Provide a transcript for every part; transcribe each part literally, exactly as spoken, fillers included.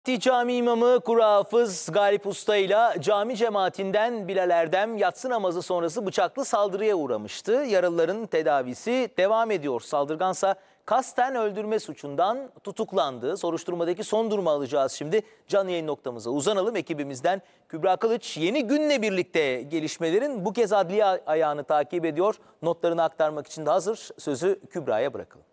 Fatih Cami imamı Kuru Hafız Galip Usta ile cami cemaatinden Bilal Erdem yatsı namazı sonrası bıçaklı saldırıya uğramıştı. Yaralıların tedavisi devam ediyor. Saldırgansa kasten öldürme suçundan tutuklandı. Soruşturmadaki son durumu alacağız şimdi. Canlı yayın noktamıza uzanalım. Ekibimizden Kübra Kılıç yeni günle birlikte gelişmelerin bu kez adliye ayağını takip ediyor. Notlarını aktarmak için de hazır. Sözü Kübra'ya bırakalım.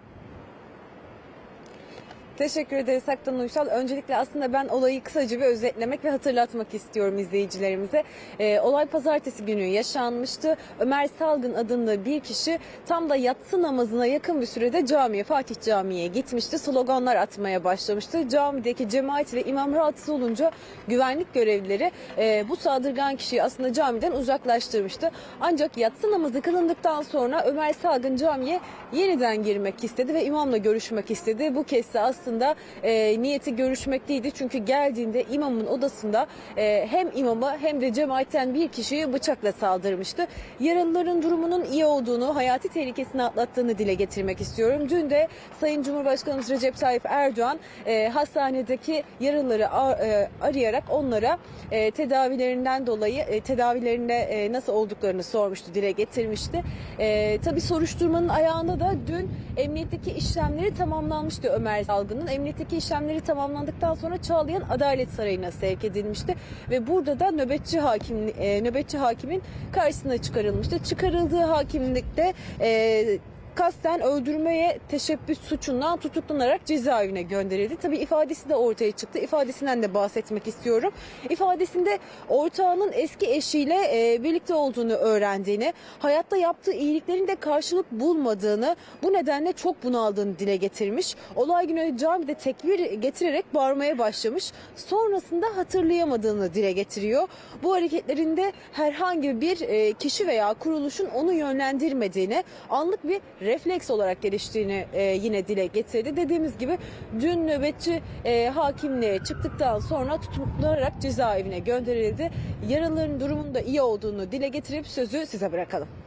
Teşekkür ederiz Aktan Uysal. Öncelikle aslında ben olayı kısaca bir özetlemek ve hatırlatmak istiyorum izleyicilerimize. Ee, olay pazartesi günü yaşanmıştı. Ömer Salgın adında bir kişi tam da yatsı namazına yakın bir sürede camiye, Fatih Camii'ye gitmişti. Sloganlar atmaya başlamıştı. Camideki cemaat ve imam rahatsız olunca güvenlik görevlileri e, bu saldırgan kişiyi aslında camiden uzaklaştırmıştı. Ancak yatsı namazı kılındıktan sonra Ömer Salgın camiye yeniden girmek istedi ve imamla görüşmek istedi. Bu kez de aslında Aslında e, niyeti görüşmek değildi. Çünkü geldiğinde imamın odasında e, hem imama hem de cemaatten bir kişiyi bıçakla saldırmıştı. Yaralıların durumunun iyi olduğunu, hayati tehlikesini atlattığını dile getirmek istiyorum. Dün de Sayın Cumhurbaşkanımız Recep Tayyip Erdoğan e, hastanedeki yaralıları ar e, arayarak onlara e, tedavilerinden dolayı e, tedavilerinde e, nasıl olduklarını sormuştu, dile getirmişti. E, tabii soruşturmanın ayağında da dün emniyetteki işlemleri tamamlanmıştı Ömer Salgın. Emniyetteki işlemleri tamamlandıktan sonra Çağlayan Adalet Sarayı'na sevk edilmişti ve burada da nöbetçi hakim e, nöbetçi hakimin karşısına çıkarılmıştı. Çıkarıldığı hakimlikte e, kasten öldürmeye teşebbüs suçundan tutuklanarak cezaevine gönderildi. Tabii ifadesi de ortaya çıktı. İfadesinden de bahsetmek istiyorum. İfadesinde ortağının eski eşiyle e, birlikte olduğunu öğrendiğini, hayatta yaptığı iyiliklerin de karşılık bulmadığını, bu nedenle çok bunaldığını dile getirmiş. Olay günü camide tekbir getirerek bağırmaya başlamış. Sonrasında hatırlayamadığını dile getiriyor. Bu hareketlerinde herhangi bir e, kişi veya kuruluşun onu yönlendirmediğini, anlık bir refleks olarak geliştiğini e, yine dile getirdi. Dediğimiz gibi dün nöbetçi e, hakimliğe çıktıktan sonra tutuklanarak cezaevine gönderildi. Yaralıların durumunun da iyi olduğunu dile getirip sözü size bırakalım.